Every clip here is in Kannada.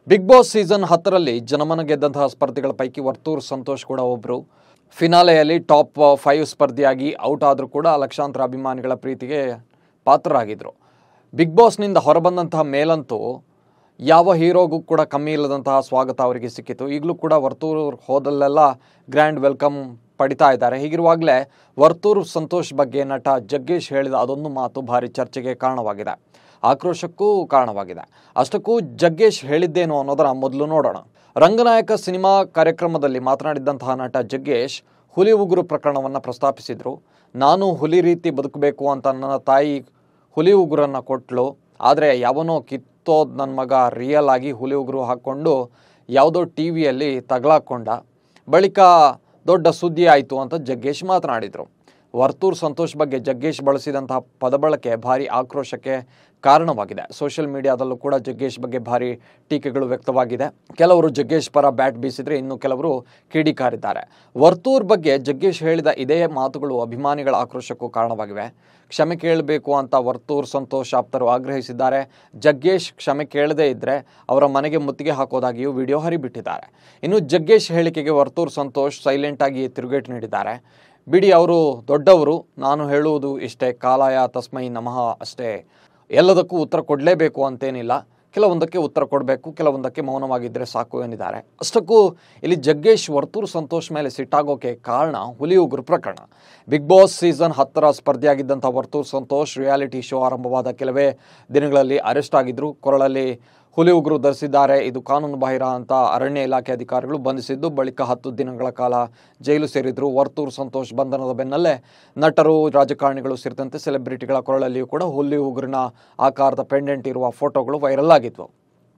ಬಿಗ್ ಬಾಸ್ ಸೀಸನ್ 10ರಲ್ಲಿ ಜನಮನ ಗೆದ್ದಂತಹ ಸ್ಪರ್ಧಿಗಳ ಪೈಕಿ ವರ್ತೂರ್ ಸಂತೋಷ್ ಕೂಡ ಒಬ್ಬರು. ಫಿನಾಲೆಯಲ್ಲಿ ಟಾಪ್ 5 ಸ್ಪರ್ಧಿಯಾಗಿ ಔಟ್ ಆದರೂ ಕೂಡ ಲಕ್ಷಾಂತರ ಅಭಿಮಾನಿಗಳ ಪ್ರೀತಿಗೆ ಪಾತ್ರರಾಗಿದ್ದರು. ಬಿಗ್ ಬಾಸ್ನಿಂದ ಹೊರಬಂದಂತಹ ಮೇಲಂತೂ ಯಾವ ಹೀರೋಗೂ ಕೂಡ ಕಮ್ಮಿ ಇಲ್ಲದಂತಹ ಸ್ವಾಗತ ಅವರಿಗೆ ಸಿಕ್ಕಿತು. ಈಗಲೂ ಕೂಡ ವರ್ತೂರ್ ಹೋದಲ್ಲೆಲ್ಲ ಗ್ರ್ಯಾಂಡ್ ವೆಲ್ಕಮ್ ಪಡಿತಾ ಇದ್ದಾರೆ. ಹೀಗಿರುವಾಗಲೇ ವರ್ತೂರ್ ಸಂತೋಷ್ ಬಗ್ಗೆ ನಟ ಜಗ್ಗೇಶ್ ಹೇಳಿದ ಅದೊಂದು ಮಾತು ಭಾರಿ ಚರ್ಚೆಗೆ ಕಾರಣವಾಗಿದೆ, ಆಕ್ರೋಶಕ್ಕೂ ಕಾರಣವಾಗಿದೆ. ಅಷ್ಟಕ್ಕೂ ಜಗ್ಗೇಶ್ ಹೇಳಿದ್ದೇನು ಅನ್ನೋದರ ಮೊದಲು ನೋಡೋಣ. ರಂಗನಾಯಕ ಸಿನಿಮಾ ಕಾರ್ಯಕ್ರಮದಲ್ಲಿ ಮಾತನಾಡಿದಂತಹ ನಟ ಜಗ್ಗೇಶ್ ಹುಲಿ ಉಗುರು ಪ್ರಕರಣವನ್ನು ಪ್ರಸ್ತಾಪಿಸಿದರು. ನಾನು ಹುಲಿ ರೀತಿ ಬದುಕಬೇಕು ಅಂತ ನನ್ನ ತಾಯಿ ಹುಲಿ ಉಗುರನ್ನು ಕೊಟ್ಟಳು, ಆದರೆ ಯಾವನೋ ಕಿತ್ತೋದು ನನ್ನ ಮಗ ರಿಯಲ್ ಆಗಿ ಹುಲಿ ಉಗುರು ಹಾಕ್ಕೊಂಡು ಯಾವುದೋ ಟಿ ವಿಯಲ್ಲಿ ತಗಲಾಕೊಂಡ, ಬಳಿಕ ದೊಡ್ಡ ಸುದ್ದಿ ಆಯಿತು ಅಂತ ಜಗ್ಗೇಶ್ ಮಾತನಾಡಿದರು. ವರ್ತೂರ್ ಸಂತೋಷ್ ಬಗ್ಗೆ ಜಗ್ಗೇಶ್ ಬಳಸಿದಂತಹ ಪದಬಳಕೆ ಭಾರಿ ಆಕ್ರೋಶಕ್ಕೆ ಕಾರಣವಾಗಿದೆ. ಸೋಷಿಯಲ್ ಮೀಡಿಯಾದಲ್ಲೂ ಕೂಡ ಜಗ್ಗೇಶ್ ಬಗ್ಗೆ ಭಾರಿ ಟೀಕೆಗಳು ವ್ಯಕ್ತವಾಗಿದೆ. ಕೆಲವರು ಜಗ್ಗೇಶ್ ಪರ ಬ್ಯಾಟ್ ಬೀಸಿದರೆ ಇನ್ನು ಕೆಲವರು ಕಿಡಿಕಾರಿದ್ದಾರೆ. ವರ್ತೂರ್ ಬಗ್ಗೆ ಜಗ್ಗೇಶ್ ಹೇಳಿದ ಇದೇ ಮಾತುಗಳು ಅಭಿಮಾನಿಗಳ ಆಕ್ರೋಶಕ್ಕೂ ಕಾರಣವಾಗಿವೆ. ಕ್ಷಮೆ ಕೇಳಬೇಕು ಅಂತ ವರ್ತೂರ್ ಸಂತೋಷ್ ಆಪ್ತರು ಆಗ್ರಹಿಸಿದ್ದಾರೆ. ಜಗ್ಗೇಶ್ ಕ್ಷಮೆ ಕೇಳದೇ ಇದ್ದರೆ ಅವರ ಮನೆಗೆ ಮುತ್ತಿಗೆ ಹಾಕೋದಾಗಿಯೂ ವಿಡಿಯೋ ಹರಿಬಿಟ್ಟಿದ್ದಾರೆ. ಇನ್ನು ಜಗ್ಗೇಶ್ ಹೇಳಿಕೆಗೆ ವರ್ತೂರ್ ಸಂತೋಷ್ ಸೈಲೆಂಟ್ ಆಗಿ ತಿರುಗೇಟು ನೀಡಿದ್ದಾರೆ. ಬಿಡಿ, ಅವರು ದೊಡ್ಡವರು, ನಾನು ಹೇಳುವುದು ಇಷ್ಟೇ, ಕಾಲಾಯ ತಸ್ಮೈ ನಮಃ ಅಷ್ಟೇ. ಎಲ್ಲದಕ್ಕೂ ಉತ್ತರ ಕೊಡಲೇಬೇಕು ಅಂತೇನಿಲ್ಲ, ಕೆಲವೊಂದಕ್ಕೆ ಉತ್ತರ ಕೊಡಬೇಕು, ಕೆಲವೊಂದಕ್ಕೆ ಮೌನವಾಗಿದ್ದರೆ ಸಾಕು ಎಂದಿದ್ದಾರೆ. ಅಷ್ಟಕ್ಕೂ ಇಲ್ಲಿ ಜಗ್ಗೇಶ್ ವರ್ತೂರ್ ಸಂತೋಷ್ ಮೇಲೆ ಸಿಟ್ಟಾಗೋಕೆ ಕಾರಣ ಹುಲಿ ಉಗುರು ಪ್ರಕರಣ. ಬಿಗ್ ಬಾಸ್ ಸೀಸನ್ 10ರ ಸ್ಪರ್ಧಿಯಾಗಿದ್ದಂಥ ವರ್ತೂರ್ ಸಂತೋಷ್ ರಿಯಾಲಿಟಿ ಶೋ ಆರಂಭವಾದ ಕೆಲವೇ ದಿನಗಳಲ್ಲಿ ಅರೆಸ್ಟ್ ಆಗಿದ್ದರು. ಕೊರಳಲ್ಲಿ ಹುಲಿ ಉಗುರು ಧರಿಸಿದ್ದಾರೆ, ಇದು ಕಾನೂನು ಬಾಹಿರ ಅಂತ ಅರಣ್ಯ ಇಲಾಖೆ ಅಧಿಕಾರಿಗಳು ಬಂಧಿಸಿದ್ದು, ಬಳಿಕ 10 ದಿನಗಳ ಕಾಲ ಜೈಲು ಸೇರಿದ್ರು. ವರ್ತೂರ್ ಸಂತೋಷ್ ಬಂಧನದ ಬೆನ್ನಲ್ಲೇ ನಟರು, ರಾಜಕಾರಣಿಗಳು ಸೇರಿದಂತೆ ಸೆಲೆಬ್ರಿಟಿಗಳ ಕೊರಳಲ್ಲಿಯೂ ಕೂಡ ಹುಲಿ ಉಗುರಿನ ಆಕಾರದ ಪೆಂಡೆಂಟ್ ಇರುವ ಫೋಟೋಗಳು ವೈರಲ್ ಆಗಿದ್ವು.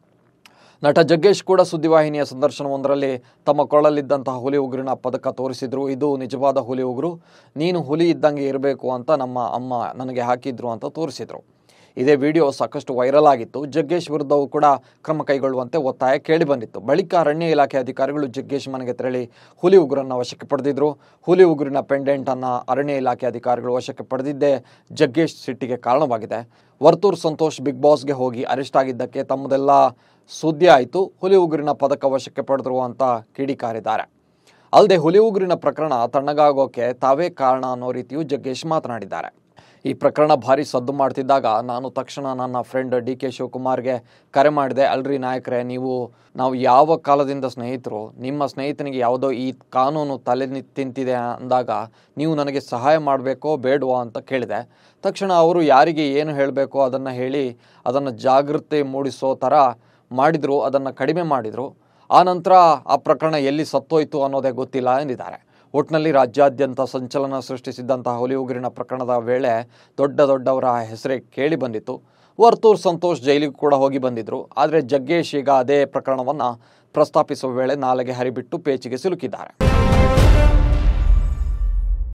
ನಟ ಜಗ್ಗೇಶ್ ಕೂಡ ಸುದ್ದಿವಾಹಿನಿಯ ಸಂದರ್ಶನವೊಂದರಲ್ಲಿ ತಮ್ಮ ಕೊರಳಲ್ಲಿದ್ದಂತಹ ಹುಲಿ ಉಗುರಿನ ಪದಕ ತೋರಿಸಿದ್ರು. ಇದು ನಿಜವಾದ ಹುಲಿ ಉಗುರು, ನೀನು ಹುಲಿ ಇದ್ದಂಗೆ ಇರಬೇಕು ಅಂತ ನಮ್ಮ ಅಮ್ಮ ನನಗೆ ಹಾಕಿದ್ರು ಅಂತ ತೋರಿಸಿದ್ರು. ಇದೇ ವಿಡಿಯೋ ಸಾಕಷ್ಟು ವೈರಲ್ ಆಗಿತ್ತು. ಜಗ್ಗೇಶ್ ವಿರುದ್ಧವೂ ಕೂಡ ಕ್ರಮ ಕೈಗೊಳ್ಳುವಂತೆ ಒತ್ತಾಯ ಕೇಳಿಬಂದಿತ್ತು. ಬಳಿಕ ಅರಣ್ಯ ಇಲಾಖೆ ಅಧಿಕಾರಿಗಳು ಜಗ್ಗೇಶ್ ಮನೆಗೆ ತೆರಳಿ ಹುಲಿ ಉಗುರನ್ನು ವಶಕ್ಕೆ ಪಡೆದಿದ್ರು. ಹುಲಿ ಉಗುರಿನ ಪೆಂಡೆಂಟನ್ನು ಅರಣ್ಯ ಇಲಾಖೆ ಅಧಿಕಾರಿಗಳು ವಶಕ್ಕೆ ಪಡೆದಿದ್ದೇ ಜಗ್ಗೇಶ್ ಸಿಟ್ಟಿಗೆ ಕಾರಣವಾಗಿದೆ. ವರ್ತೂರ್ ಸಂತೋಷ್ ಬಿಗ್ ಬಾಸ್ಗೆ ಹೋಗಿ ಅರೆಸ್ಟ್ ಆಗಿದ್ದಕ್ಕೆ ತಮ್ಮದೆಲ್ಲ ಸುದ್ದಿ ಆಯಿತು, ಹುಲಿ ಉಗುರಿನ ಪದಕ ವಶಕ್ಕೆ ಪಡೆದರು ಅಂತ ಕಿಡಿಕಾರಿದ್ದಾರೆ. ಅಲ್ಲದೆ ಹುಲಿ ಉಗುರಿನ ಪ್ರಕರಣ ತಣ್ಣಗಾಗೋಕೆ ತಾವೇ ಕಾರಣ ಅನ್ನೋ ರೀತಿಯೂ ಜಗ್ಗೇಶ್ ಮಾತನಾಡಿದ್ದಾರೆ. ಈ ಪ್ರಕರಣ ಭಾರಿ ಸದ್ದು ಮಾಡ್ತಿದ್ದಾಗ ನಾನು ತಕ್ಷಣ ನನ್ನ ಫ್ರೆಂಡ್ DK ಶಿವಕುಮಾರ್ಗೆ ಕರೆ ಮಾಡಿದೆ. ಅಲ್ರಿ ನಾಯಕರೇ, ನಾವು ಯಾವ ಕಾಲದಿಂದ ಸ್ನೇಹಿತರು, ನಿಮ್ಮ ಸ್ನೇಹಿತನಿಗೆ ಯಾವುದೋ ಈ ಕಾನೂನು ತಲೆ ತಿಂತಿದೆ ಅಂದಾಗ ನೀವು ನನಗೆ ಸಹಾಯ ಮಾಡಬೇಕೋ ಬೇಡವೋ ಅಂತ ಕೇಳಿದೆ. ತಕ್ಷಣ ಅವರು ಯಾರಿಗೆ ಏನು ಹೇಳಬೇಕೋ ಅದನ್ನು ಹೇಳಿ ಅದನ್ನು ಜಾಗೃತಿ ಮೂಡಿಸೋ ಥರ ಮಾಡಿದರು, ಅದನ್ನು ಕಡಿಮೆ ಮಾಡಿದರು. ಆನಂತರ ಆ ಪ್ರಕರಣ ಎಲ್ಲಿ ಸತ್ತೋಯ್ತು ಅನ್ನೋದೇ ಗೊತ್ತಿಲ್ಲ ಎಂದಿದ್ದಾರೆ. ಒಟ್ಟಿನಲ್ಲಿ ರಾಜ್ಯಾದ್ಯಂತ ಸಂಚಲನ ಸೃಷ್ಟಿಸಿದ್ದಂತಹ ಹುಲಿ ಉಗುರಿನ ಪ್ರಕರಣದ ವೇಳೆ ದೊಡ್ಡವರ ಹೆಸರೇ ಕೇಳಿ ಬಂದಿತ್ತು. ವರ್ತೂರ್ ಸಂತೋಷ್ ಜೈಲಿಗೆ ಕೂಡ ಹೋಗಿ ಬಂದಿದ್ರು. ಆದರೆ ಜಗ್ಗೇಶ್ ಈಗ ಅದೇ ಪ್ರಕರಣವನ್ನು ಪ್ರಸ್ತಾಪಿಸುವ ವೇಳೆ ನಾಲೆಗೆ ಹರಿಬಿಟ್ಟು ಪೇಚಿಗೆ ಸಿಲುಕಿದ್ದಾರೆ.